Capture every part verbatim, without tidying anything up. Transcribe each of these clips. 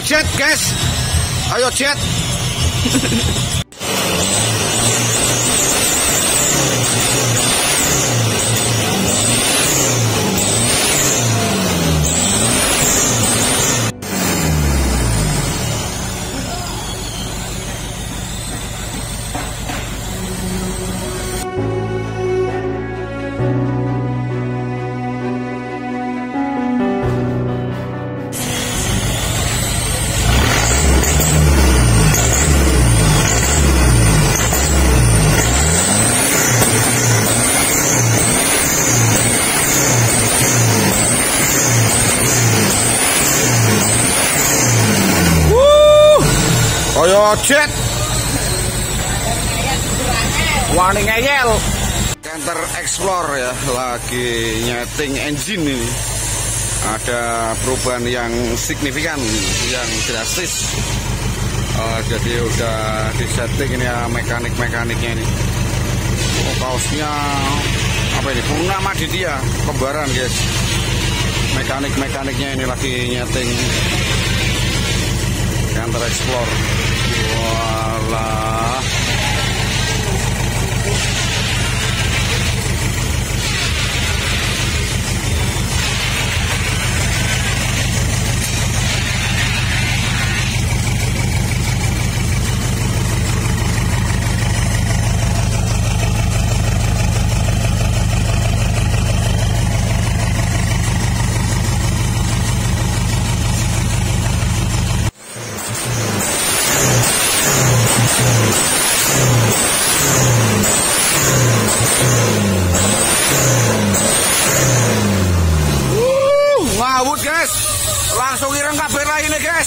jet guys, ayo jet. Ayo jet. Wani ngeyel. Canter Explorer ya, lagi nyeting engine ini. Ada perubahan yang signifikan, yang drastis. Uh, jadi udah disetting ini ya mekanik-mekaniknya ini. Oh, kaosnya apa ini? Purnama Ditya, kembaran guys. Mekanik-mekaniknya ini lagi nyeting Canter Explorer. Walah. Ngawut guys, langsung ireng kabeh raine guys.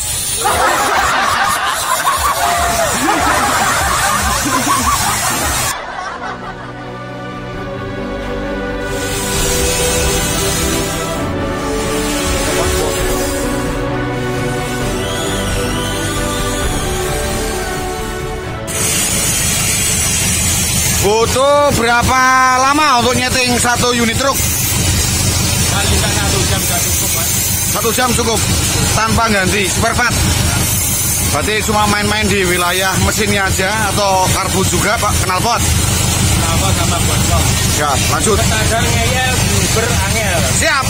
Butuh berapa lama untuk nyeting satu unit truk? Satu jam sudah cukup, Pak. Satu jam cukup tanpa ganti spare part. Berarti cuma main-main di wilayah mesinnya aja atau karbu juga Pak, knalpot? Knalpot sama botol. Siap, lanjut. Kadang ngeyel berangel. Siap.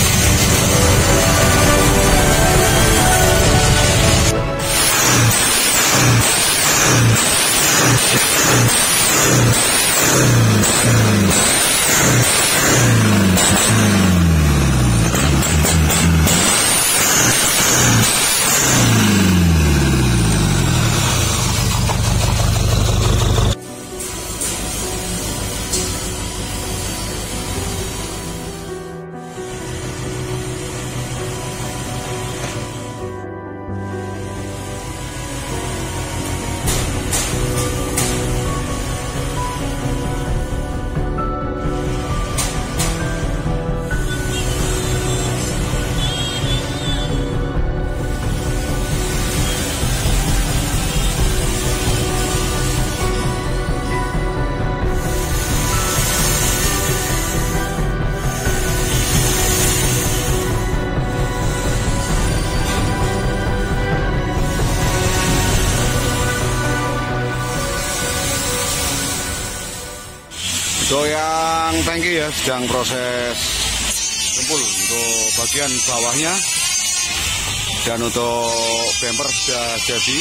Untuk yang tangki ya sedang proses jempol untuk bagian bawahnya, dan untuk bumper sudah jadi.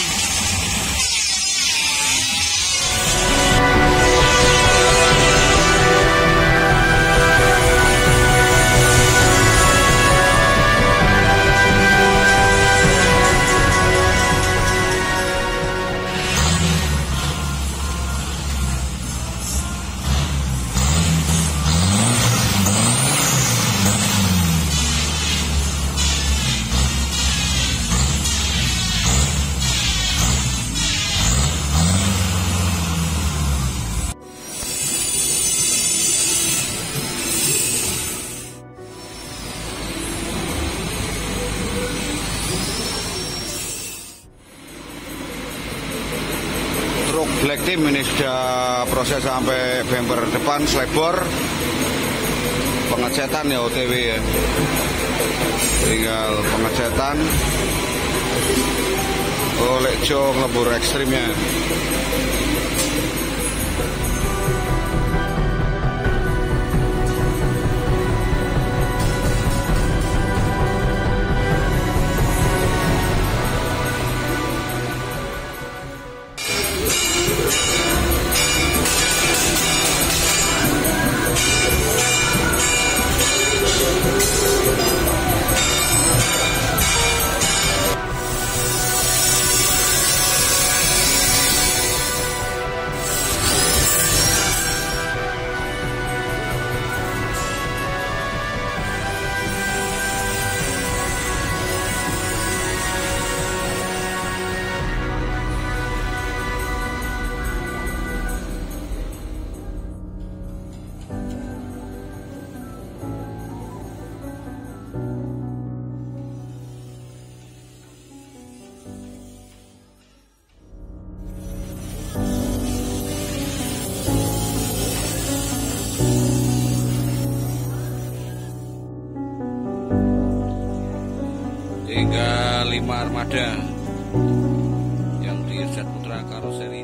Black Team ini sudah proses sampai bumper depan slebor, pengecetan ya O T W ya, tinggal pengecetan. Oh, lekjo ngelebur ekstrimnya. Hingga lima armada yang di Jet Putra Karoseri